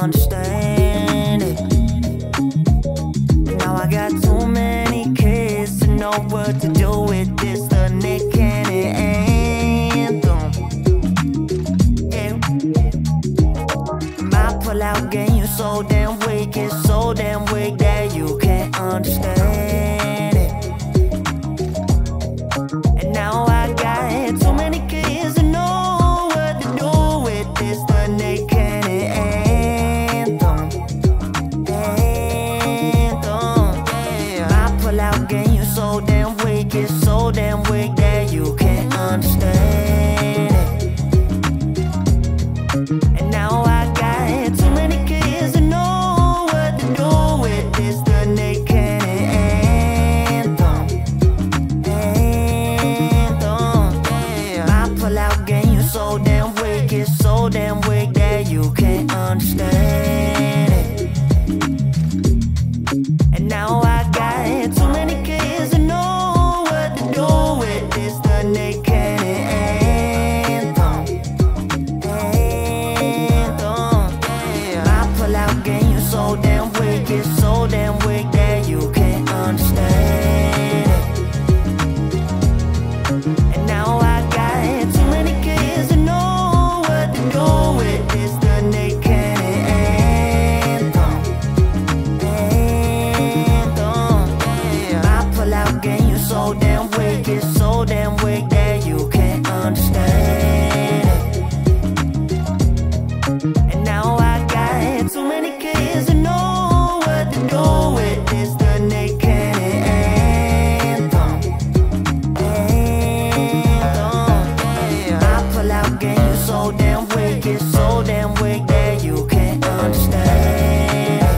understand it. Now I got too many kids to know what to do with this. The Cannon Anthem. Yeah. My pull-out game, you so damn weak. It's so damn weak that you can't understand it. And now I got too many kids to know what to do with this. The Cannon Anthem. Yeah. My pull-out game, you so damn weak. It's so damn weak that you can't understand it. And now I got too many kids to know what to do with this. The Cannon Anthem. Yeah. My pull-out game, you so damn weak. It's so damn weak that you can't understand it. And now I got too many kids to know what to do with this. The Cannon Anthem. Yeah. My pull-out game, you so damn weak. It's so damn weak that you can't understand it. And now I got too many kids to know what to do with this. The Cannon Anthem. Yeah. My pull-out game, you so damn weak. It's so damn weak that you can't understand it. And now I got too many kids to know what to do with this. The Cannon Anthem. Yeah. My pull-out game, you so damn weak. It's so damn weak that you can't understand it.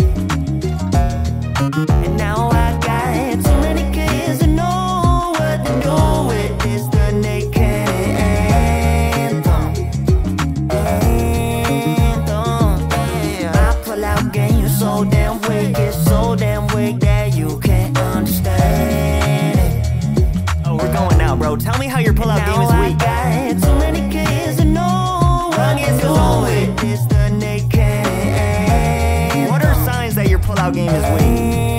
And now I got too many kids to know what to do with this. The Cannon Anthem. Yeah. My pull-out game, you so damn weak. It's so damn weak that you can't understand it. Oh, we're going now, bro. Tell me how your pull-out game is weak. Now I got too many kids to know what to do with this. The Cannon Anthem. What are signs that your pull-out game is weak?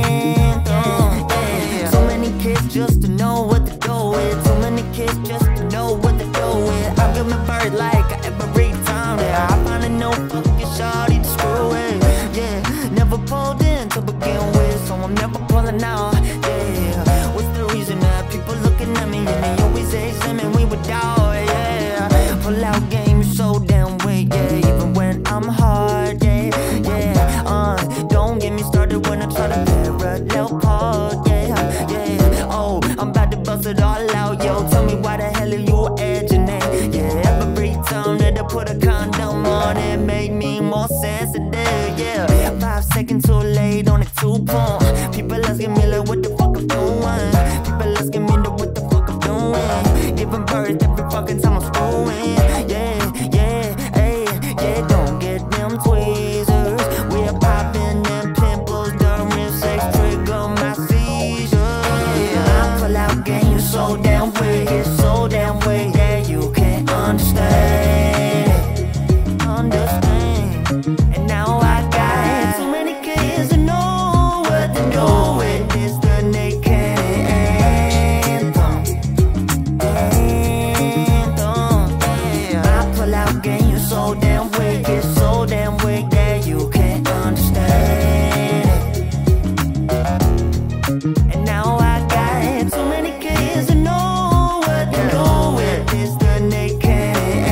So many kids just to know what to do with. Too many kids just to know what to do with. I feel my bird like every time that I find a no fucking shawty to screw with. Yeah, never pulled in to begin with, so I'm never pulling out. Yeah, what's the reason that people looking at me and they always examine me without? Yeah, pull out game so damn weak. Yeah, even when I'm hard. Yeah, don't get me started when I try to parallel park. Oh, I'm about to bust it all out, yo. Tell me why the hell are you edging it? Yeah, every time that I put a condom on, it make me more sensitive. Yeah, 5 seconds too late on a 2-point. People asking me like, what the fuck I'm doing? People asking me like, what the fuck I'm doing? Giving birth every fucking time I'm screwing. Yeah, don't get them tweezers. We're popping them pimples during sex, trigger my seizures. My pull-out game, you so damn weak. It's so damn weak that you can't understand it. And now I got too many kids to know what to do with this. The Cannon Anthem. Yeah. My pull-out game, you so damn weak. It's so damn weak that you can't understand it. And now I got too many kids to know what to do with this. The Cannon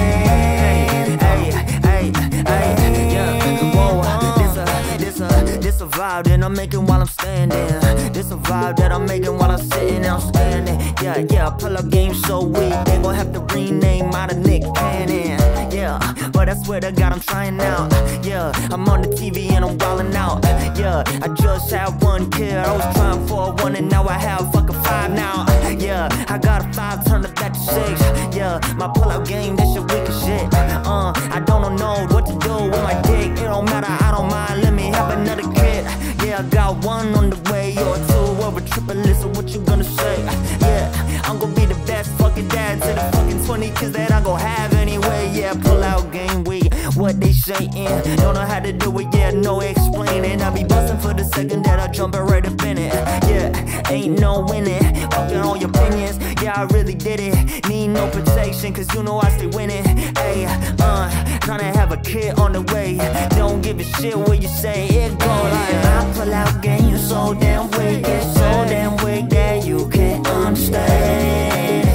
Anthem. Whoa, this a vibe that I'm making while I'm standing. This a vibe that I'm making while I'm sitting and I'm standing. Yeah, pull-up game so weak, they gon' have to rename out of Nick Cannon. Yeah, but I swear to God I'm trying out. Yeah, I'm on the TV and I'm wildin' out. Yeah, I just had 1 kid, I was trying for a 1 and now I have fucking 5 now. Yeah, I got a 5, turned up that to 6. Yeah, my pull-out game, that shit weak as shit. I don't know what to do with my dick. It don't matter, I don't mind, let me have another kid. Yeah, I got 1 on the way, or 2, or a triple. Listen, what you gonna say? Yeah, I'm gonna be the best fucking dad to the fucking 20 kids that I gon' have anyway. Yeah, pull out game week. what they saying. Don't know how to do it, yeah, no explaining. I be bustin' for the second that I jump right up in it. Yeah, ain't no winning, fucking all your opinions. Yeah, I really did it, need no protection, cause you know I stay winning. Ayy, tryna have a kid on the way. Don't give a shit what you say, it go like I pull out game, you so damn wicked, so damn wicked that you can't understand.